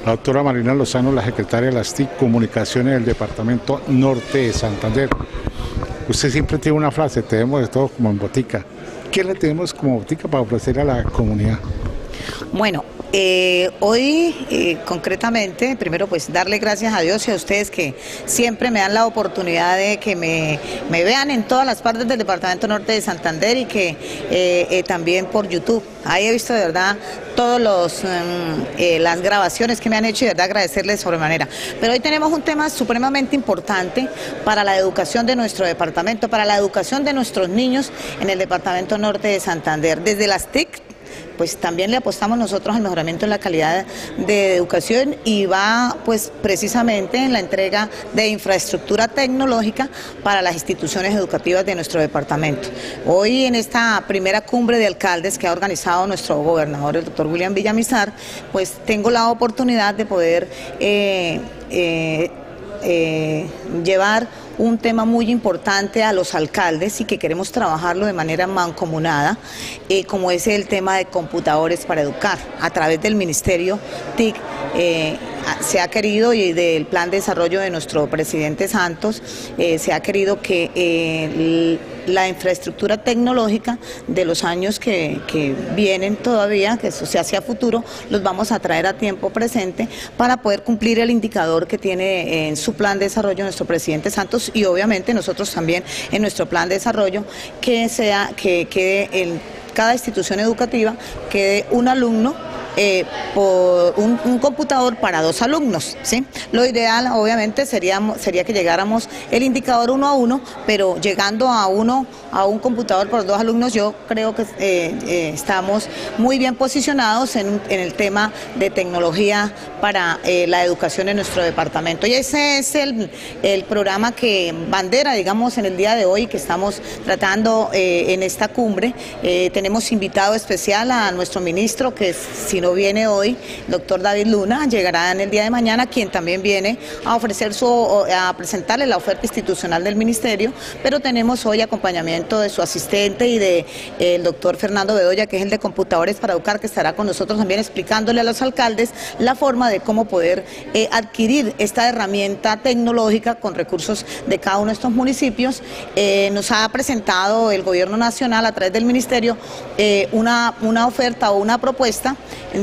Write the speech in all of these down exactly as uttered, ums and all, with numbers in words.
La doctora Marina Lozano, la secretaria de las T I C Comunicaciones del Departamento Norte de Santander. Usted siempre tiene una frase, tenemos de todo como en botica. ¿Qué le tenemos como botica para ofrecer a la comunidad? Bueno, eh, hoy eh, concretamente, primero pues darle gracias a Dios y a ustedes que siempre me dan la oportunidad de que me, me vean en todas las partes del Departamento Norte de Santander y que eh, eh, también por YouTube. Ahí he visto de verdad todas los eh, las grabaciones que me han hecho y de verdad agradecerles sobremanera. Pero hoy tenemos un tema supremamente importante para la educación de nuestro departamento, para la educación de nuestros niños en el Departamento Norte de Santander. Desde las T I C, pues también le apostamos nosotros al mejoramiento de la calidad de educación y va pues precisamente en la entrega de infraestructura tecnológica para las instituciones educativas de nuestro departamento. Hoy en esta primera cumbre de alcaldes que ha organizado nuestro gobernador, el doctor William Villamizar, pues tengo la oportunidad de poder eh, eh, eh, llevar un tema muy importante a los alcaldes y que queremos trabajarlo de manera mancomunada, eh, como es el tema de computadores para educar. A través del Ministerio T I C eh, se ha querido, y del plan de desarrollo de nuestro presidente Santos, eh, se ha querido que eh, la infraestructura tecnológica de los años que, que vienen todavía, que eso se hace a futuro, los vamos a traer a tiempo presente para poder cumplir el indicador que tiene en su plan de desarrollo nuestro presidente Santos y obviamente nosotros también en nuestro plan de desarrollo, que sea que quede en cada institución educativa quede un alumno Eh, por un, un computador para dos alumnos, ¿sí? Lo ideal obviamente sería, sería que llegáramos el indicador uno a uno, pero llegando a uno a un computador por dos alumnos, yo creo que eh, eh, estamos muy bien posicionados en, en el tema de tecnología para eh, la educación en nuestro departamento. Y ese es el, el programa que bandera, digamos, en el día de hoy que estamos tratando eh, en esta cumbre. Eh, tenemos invitado especial a nuestro ministro, que si no viene hoy, doctor David Luna, llegará en el día de mañana, quien también viene a ofrecer su, a presentarle la oferta institucional del ministerio, pero tenemos hoy acompañamiento de su asistente y de eh, el doctor Fernando Bedoya, que es el de computadores para educar, que estará con nosotros también explicándole a los alcaldes la forma de cómo poder eh, adquirir esta herramienta tecnológica con recursos de cada uno de estos municipios. Eh, nos ha presentado el gobierno nacional a través del ministerio eh, una, una oferta o una propuesta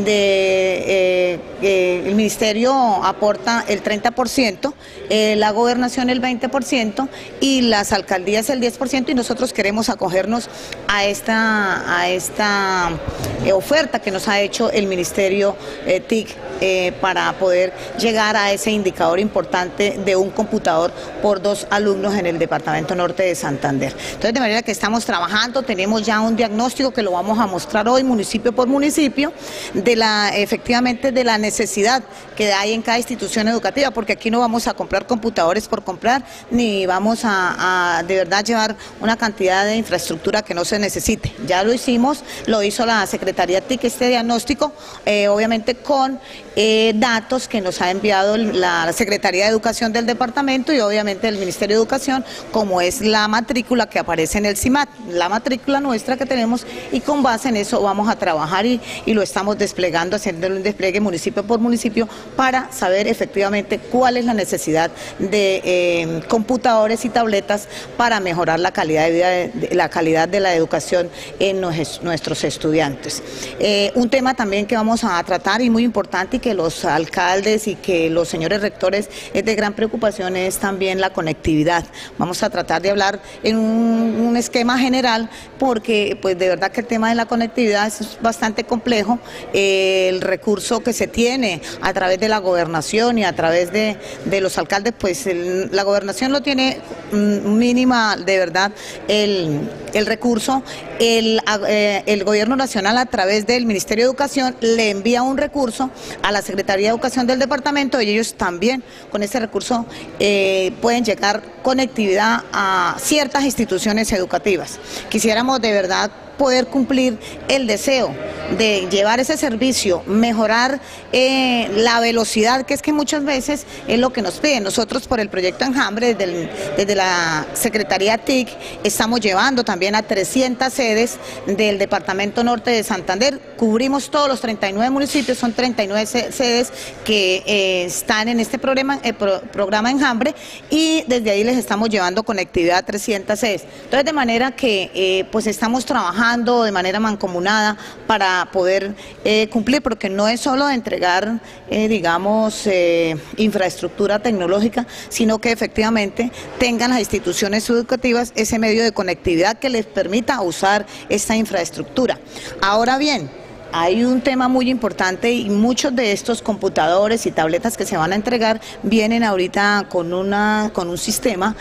de eh, eh, el ministerio aporta el treinta por ciento, eh, la gobernación el veinte por ciento y las alcaldías el diez por ciento, y nosotros queremos acogernos a esta, a esta eh, oferta que nos ha hecho el ministerio eh, T I C eh, para poder llegar a ese indicador importante de un computador por dos alumnos en el Departamento Norte de Santander. Entonces, de manera que estamos trabajando, tenemos ya un diagnóstico que lo vamos a mostrar hoy municipio por municipio, de la efectivamente de la necesidad que hay en cada institución educativa, porque aquí no vamos a comprar computadores por comprar, ni vamos a, a de verdad llevar una cantidad de infraestructura que no se necesite. Ya lo hicimos, lo hizo la Secretaría T I C, este diagnóstico, eh, obviamente con eh, datos que nos ha enviado la Secretaría de Educación del departamento y obviamente el Ministerio de Educación, como es la matrícula que aparece en el CIMAT, la matrícula nuestra que tenemos, y con base en eso vamos a trabajar y, y lo estamos desplegando, haciendo un despliegue municipio por municipio para saber efectivamente cuál es la necesidad de eh, computadores y tabletas para mejorar la calidad de vida, de, la calidad de la educación en nos, nuestros estudiantes. Eh, un tema también que vamos a tratar y muy importante y que los alcaldes y que los señores rectores es de gran preocupación es también la conectividad. Vamos a tratar de hablar en un, un esquema general porque pues de verdad que el tema de la conectividad es bastante complejo. Eh, el recurso que se tiene a través de la gobernación y a través de, de los alcaldes, pues el, la gobernación lo tiene mm, mínima de verdad el, el recurso. El, eh, el gobierno nacional a través del Ministerio de Educación le envía un recurso a la Secretaría de Educación del departamento y ellos también con ese recurso eh, pueden llegar conectividad a ciertas instituciones educativas. Quisiéramos de verdad poder cumplir el deseo de llevar ese servicio, mejorar eh, la velocidad, que es que muchas veces es lo que nos piden. Nosotros por el proyecto Enjambre, desde, el, desde la Secretaría T I C, estamos llevando también a trescientas sedes del Departamento Norte de Santander. Cubrimos todos los treinta y nueve municipios, son treinta y nueve sedes que eh, están en este programa, eh, pro, programa Enjambre, y desde ahí les estamos llevando conectividad a trescientas sedes. Entonces, de manera que eh, pues estamos trabajando de manera mancomunada para poder eh, cumplir, porque no es solo de entregar, eh, digamos, eh, infraestructura tecnológica, sino que efectivamente tengan las instituciones educativas ese medio de conectividad que les permita usar esta infraestructura. Ahora bien, hay un tema muy importante y muchos de estos computadores y tabletas que se van a entregar vienen ahorita con una con un sistema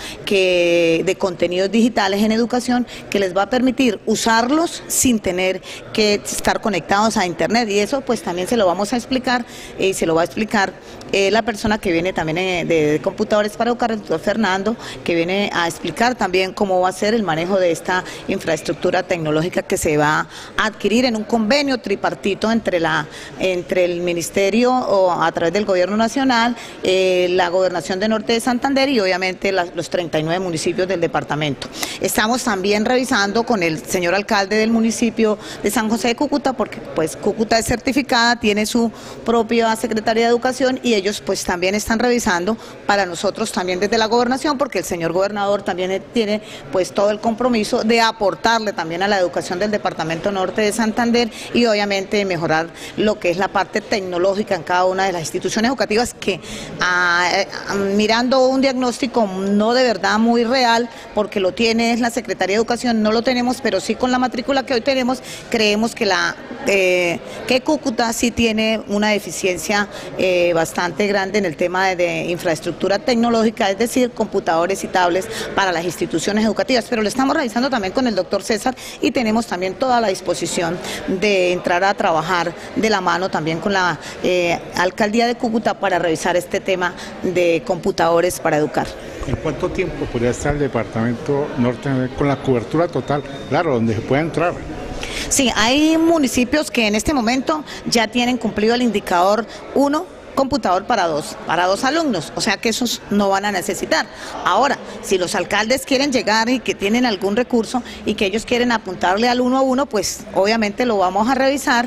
que de contenidos digitales en educación que les va a permitir usarlos sin tener que estar conectados a internet, y eso pues también se lo vamos a explicar y se lo va a explicar eh, la persona que viene también eh, de, de computadores para educar, el doctor Fernando, que viene a explicar también cómo va a ser el manejo de esta infraestructura tecnológica que se va a adquirir en un convenio tripartito partido entre la entre el ministerio o a través del gobierno nacional, eh, la gobernación de Norte de Santander y obviamente la, los treinta y nueve municipios del departamento. Estamos también revisando con el señor alcalde del municipio de San José de Cúcuta, porque pues Cúcuta es certificada, tiene su propia Secretaría de Educación, y ellos pues también están revisando para nosotros también desde la gobernación, porque el señor gobernador también tiene pues todo el compromiso de aportarle también a la educación del departamento Norte de Santander y obviamente mejorar lo que es la parte tecnológica en cada una de las instituciones educativas, que a, a, mirando un diagnóstico no de verdad muy real, porque lo tiene es la Secretaría de Educación, no lo tenemos, pero sí con la matrícula que hoy tenemos, creemos que la eh, que Cúcuta sí tiene una deficiencia eh, bastante grande en el tema de, de infraestructura tecnológica, es decir, computadores y tablets para las instituciones educativas, pero lo estamos revisando también con el doctor César y tenemos también toda la disposición de entrar a trabajar de la mano también con la eh, alcaldía de Cúcuta para revisar este tema de computadores para educar. ¿En cuánto tiempo podría estar el departamento norte con la cobertura total? Claro, donde se pueda entrar. Sí, hay municipios que en este momento ya tienen cumplido el indicador uno, computador para dos, para dos alumnos, o sea que esos no van a necesitar. Ahora, si los alcaldes quieren llegar y que tienen algún recurso y que ellos quieren apuntarle al uno a uno, pues obviamente lo vamos a revisar,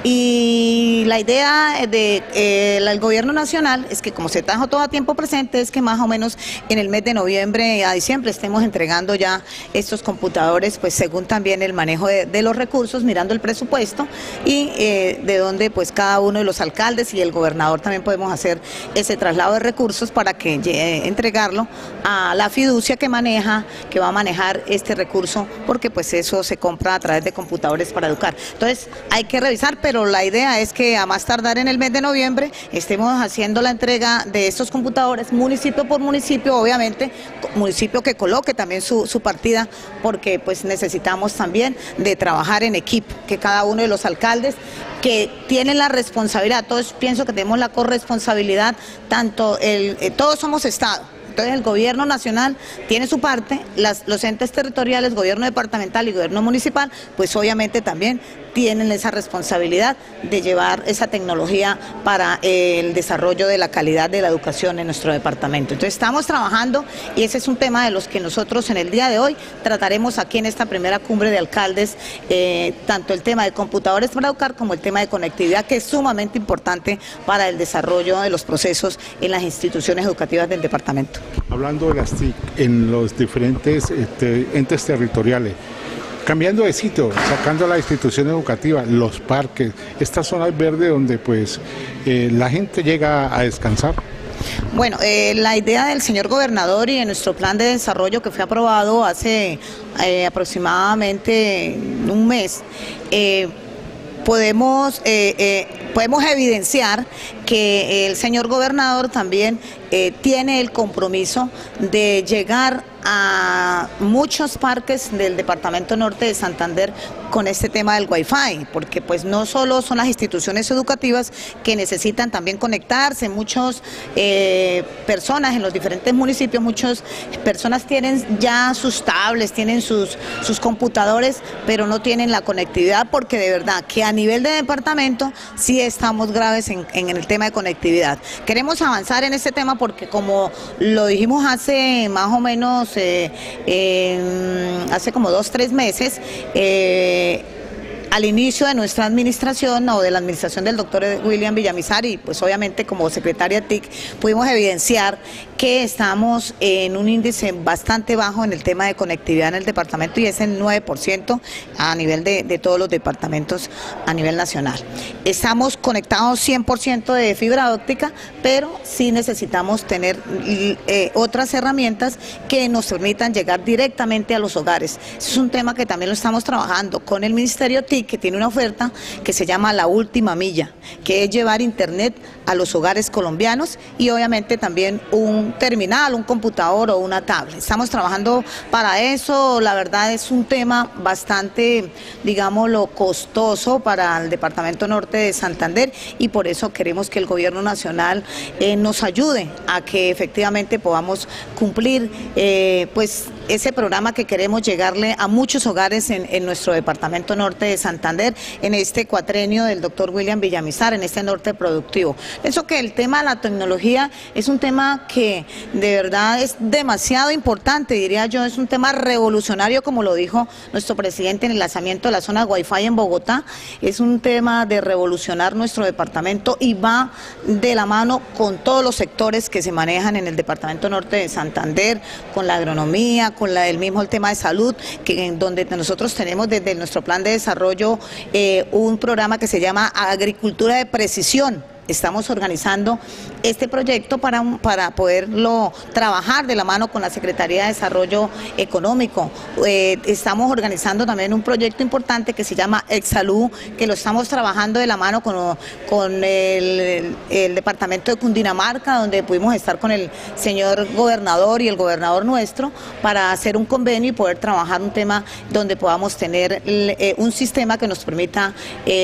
y la idea del de, eh, gobierno nacional es que como se trajo todo a tiempo presente, es que más o menos en el mes de noviembre a diciembre estemos entregando ya estos computadores, pues según también el manejo de, de los recursos, mirando el presupuesto y eh, de donde pues cada uno de los alcaldes y el gobernador también podemos hacer ese traslado de recursos para que eh, entregarlo a la fiducia que maneja, que va a manejar este recurso, porque pues eso se compra a través de computadores para educar. Entonces hay que revisar, pero la idea es que a más tardar en el mes de noviembre estemos haciendo la entrega de estos computadores municipio por municipio, obviamente municipio que coloque también su, su partida, porque pues necesitamos también de trabajar en equipo, que cada uno de los alcaldes que tienen la responsabilidad, todos pienso que tenemos la corresponsabilidad, tanto el, eh, todos somos Estado. Entonces el gobierno nacional tiene su parte, las, los entes territoriales, gobierno departamental y gobierno municipal, pues obviamente también tienen esa responsabilidad de llevar esa tecnología para eh, el desarrollo de la calidad de la educación en nuestro departamento. Entonces estamos trabajando y ese es un tema de los que nosotros en el día de hoy trataremos aquí en esta primera cumbre de alcaldes, eh, tanto el tema de computadores para educar como el tema de conectividad, que es sumamente importante para el desarrollo de los procesos en las instituciones educativas del departamento. Hablando de las T I C en los diferentes este, entes territoriales, cambiando de sitio, sacando la institución educativa, los parques, estas zonas verdes donde pues eh, la gente llega a descansar. Bueno, eh, la idea del señor gobernador y de nuestro plan de desarrollo que fue aprobado hace eh, aproximadamente un mes, eh, podemos, eh, eh, podemos evidenciar que el señor gobernador también eh, tiene el compromiso de llegar a muchos parques del departamento norte de Santander con este tema del Wi-Fi, porque pues no solo son las instituciones educativas que necesitan también conectarse, muchas eh, personas en los diferentes municipios, muchas personas tienen ya sus tablets, tienen sus, sus computadores, pero no tienen la conectividad, porque de verdad que a nivel de departamento sí estamos graves en, en el tema de conectividad. Queremos avanzar en este tema porque, como lo dijimos hace más o menos, eh, eh, hace como dos, tres meses, eh, al inicio de nuestra administración o de la administración del doctor William Villamizar, y pues obviamente como secretaria T I C pudimos evidenciar que estamos en un índice bastante bajo en el tema de conectividad en el departamento, y es el nueve por ciento a nivel de, de todos los departamentos a nivel nacional. Estamos conectados cien por ciento de fibra óptica, pero sí necesitamos tener eh, otras herramientas que nos permitan llegar directamente a los hogares. Es un tema que también lo estamos trabajando con el Ministerio T I C, que tiene una oferta que se llama La Última Milla, que es llevar internet a los hogares colombianos, y obviamente también un terminal, un computador o una tablet. Estamos trabajando para eso. La verdad es un tema bastante, digámoslo, costoso para el departamento norte de Santander, y por eso queremos que el gobierno nacional eh, nos ayude a que efectivamente podamos cumplir eh, pues ese programa que queremos llegarle a muchos hogares en, en nuestro departamento norte de Santander, en este cuatrenio del doctor William Villamizar, en este norte productivo. Eso, que el tema de la tecnología es un tema que de verdad es demasiado importante, diría yo, es un tema revolucionario, como lo dijo nuestro presidente en el lanzamiento de la zona Wi-Fi en Bogotá. Es un tema de revolucionar nuestro departamento y va de la mano con todos los sectores que se manejan en el departamento norte de Santander, con la agronomía, con la, el mismo el tema de salud, que en donde nosotros tenemos desde nuestro plan de desarrollo eh, un programa que se llama Agricultura de Precisión. Estamos organizando este proyecto para, para poderlo trabajar de la mano con la Secretaría de Desarrollo Económico. Eh, estamos organizando también un proyecto importante que se llama Exsalud, que lo estamos trabajando de la mano con, con el, el, el departamento de Cundinamarca, donde pudimos estar con el señor gobernador y el gobernador nuestro para hacer un convenio y poder trabajar un tema donde podamos tener eh, un sistema que nos permita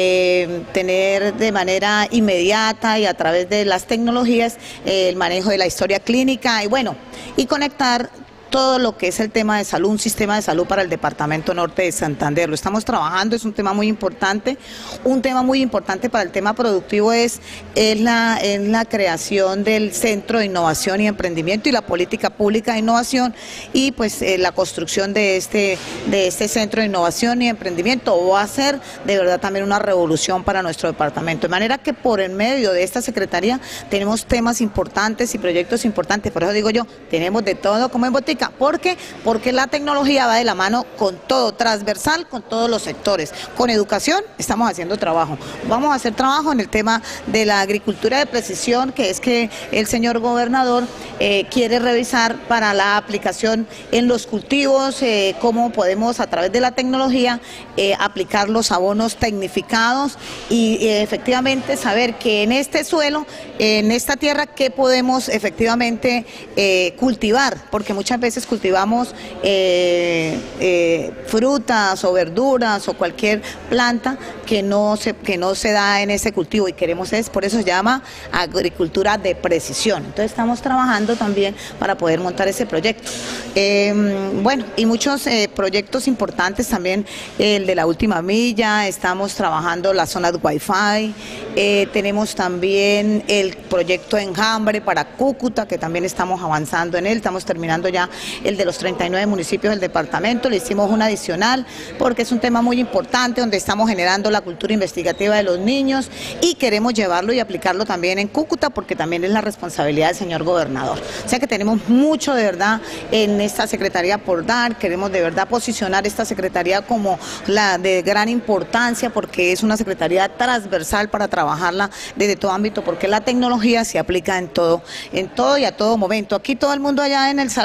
eh, tener de manera inmediata y a través de las tecnologías eh, el manejo de la historia clínica y bueno, y conectar todo lo que es el tema de salud, un sistema de salud para el departamento norte de Santander. Lo estamos trabajando, es un tema muy importante. Un tema muy importante para el tema productivo es, es, la, es la creación del Centro de Innovación y Emprendimiento y la política pública de innovación, y pues eh, la construcción de este, de este Centro de Innovación y Emprendimiento va a ser de verdad también una revolución para nuestro departamento. De manera que por el medio de esta Secretaría tenemos temas importantes y proyectos importantes. Por eso digo yo, tenemos de todo como en botica. ¿Por qué? Porque la tecnología va de la mano con todo, transversal, con todos los sectores. Con educación estamos haciendo trabajo. Vamos a hacer trabajo en el tema de la agricultura de precisión, que es que el señor gobernador eh, quiere revisar para la aplicación en los cultivos, eh, cómo podemos a través de la tecnología eh, aplicar los abonos tecnificados y eh, efectivamente saber que en este suelo, en esta tierra, qué podemos efectivamente eh, cultivar, porque muchas veces cultivamos eh, eh, frutas o verduras o cualquier planta que no se que no se da en ese cultivo, y queremos es, por eso se llama agricultura de precisión. Entonces estamos trabajando también para poder montar ese proyecto. Eh, bueno, y muchos eh, proyectos importantes también, el de La Última Milla, estamos trabajando las zonas Wi-Fi, eh, tenemos también el proyecto Enjambre para Cúcuta, que también estamos avanzando en él, estamos terminando ya el de los treinta y nueve municipios del departamento, le hicimos un adicional porque es un tema muy importante donde estamos generando la cultura investigativa de los niños y queremos llevarlo y aplicarlo también en Cúcuta, porque también es la responsabilidad del señor gobernador. O sea que tenemos mucho de verdad en esta secretaría por dar, queremos de verdad posicionar esta secretaría como la de gran importancia, porque es una secretaría transversal para trabajarla desde todo ámbito, porque la tecnología se aplica en todo, en todo y a todo momento. Aquí todo el mundo allá en el salón, todo el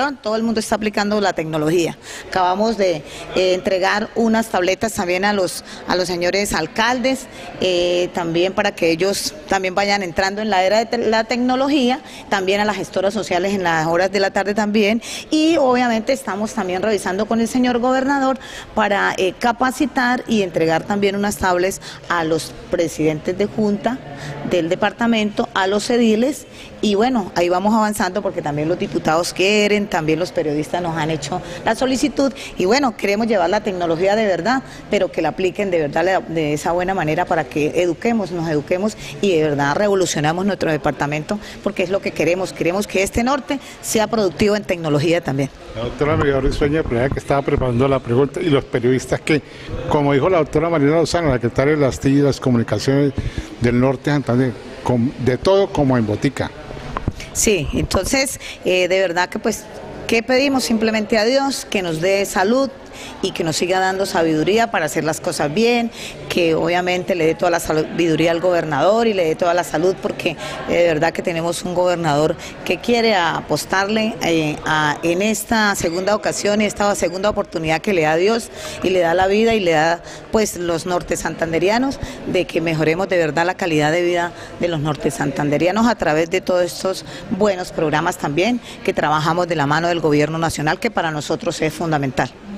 mundo está aplicando la tecnología. Acabamos de eh, entregar unas tabletas también a los, a los señores alcaldes, eh, también para que ellos también vayan entrando en la era de te la tecnología, también a las gestoras sociales en las horas de la tarde también, y obviamente estamos también revisando con el señor gobernador para eh, capacitar y entregar también unas tablets a los presidentes de junta del departamento, a los ediles, y bueno, ahí vamos avanzando porque también los diputados quieren, también los periodistas nos han hecho la solicitud, y bueno, queremos llevar la tecnología de verdad, pero que la apliquen de verdad de esa buena manera para que eduquemos, nos eduquemos y de verdad revolucionamos nuestro departamento, porque es lo que queremos, queremos que este norte sea productivo en tecnología también. La doctora María Risueña, primera que estaba preparando la pregunta, y los periodistas que, como dijo la doctora Marina Lozano, la secretaria de las T I y las comunicaciones del norte de Santander, de todo como en botica. Sí, entonces eh, de verdad que pues, ¿qué pedimos? Simplemente a Dios que nos dé salud y que nos siga dando sabiduría para hacer las cosas bien, que obviamente le dé toda la sabiduría al gobernador y le dé toda la salud, porque eh, de verdad que tenemos un gobernador que quiere apostarle eh, a, en esta segunda ocasión, esta segunda oportunidad que le da Dios y le da la vida y le da pues los norte santanderianos, de que mejoremos de verdad la calidad de vida de los norte santanderianos a través de todos estos buenos programas también que trabajamos de la mano del gobierno nacional, que para nosotros es fundamental.